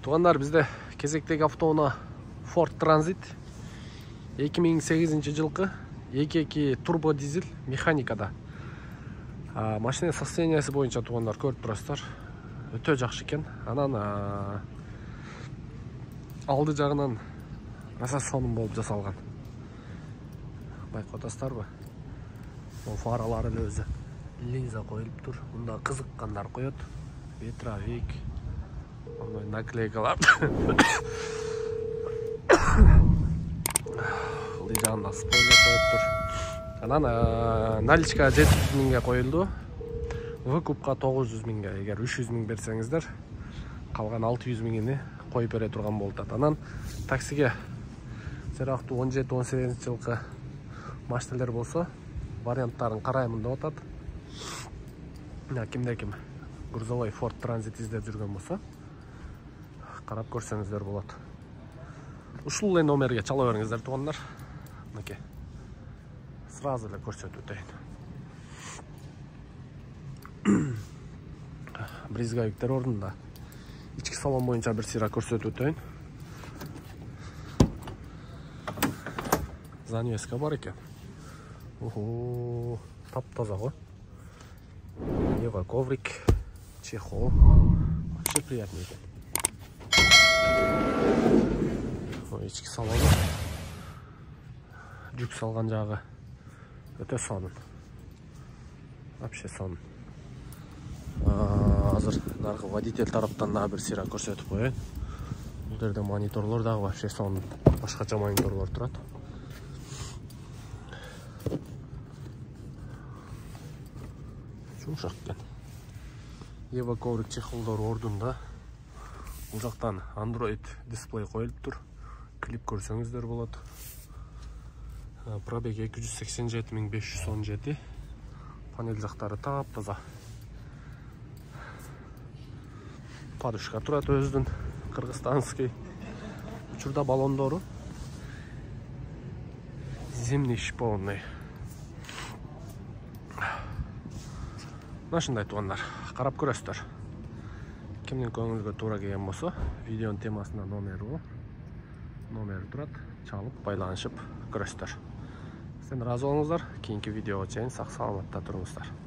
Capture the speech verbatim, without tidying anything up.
Тугандар, бизде кезектеги автоунаа Ford Transit эки миң сегизинчи жылкы эки эки турбо дизель механикада. Машина состояниясы боюнча тугандар көрүп турасыздар. Өтө жакшы экен. Анан алды жагынан аса сонун болуп жасалган. Байкап атасыздарбы? Бул фаралары эле өзү линза коюлуп тур. Мында кызыккандар коет. Ветровик, наклейкалар. Бул жагында спойлер коюп тур. Анан наличка жети жүз миңге коюлду. Выкупка тогуз жүз миңге. Эгер үч жүз миң берсеңиздер, калган алты жүз миңини коюп бере турган болот. Анан таксиге жарактуу он жети он сегизинчи жылкы машиналар болсо, варианттарын караймын деп атат. Кимде ким грузовой Ford Transit издеп жүргөн болсо, карап көрсөңүздөр болот. Ушул эле номерге чала бериңиздер тугандар. Мынакей. Сразу эле көрсөтүп өтөйүн. Бризговиктер ордунда. Ички салон боюнча бир сыйра көрсөтүп өтөйүн. Занавеска бар экен. Ого, таптаза го. Ева коврик, чехол. Вообще приятный экен. Ички салон. Жүк салган жагы өтө сонун. Вообще сонун. Азыр наркы водитель тараптан да бир сыйра көрсөтүп коеюн. Бул жерде мониторлор дагы вообще сонун. Башкача мониторлор турат. Жумшак экен. Ева коврик чехолдор ордунда. Бул жактан Android дисплей коюлуп тур. Клип көрсөңүздөр болот. Пробег эки жүз сексен жети миң беш жүз он жети. Панель жактары таптаза. Подушка турат өзүнүн кыргызстанский. Учурда баллондору зимний шиповный. Машиндай тугандар, карап көрөсүздөр. Кимдин көңүлгө туура келген болсо, видеонун темасында номери номери турат, чалып байланышып көрөсүздөр. Сен разы болуңуздар. Кийинки видеого чейин сак саламатта туруңуздар.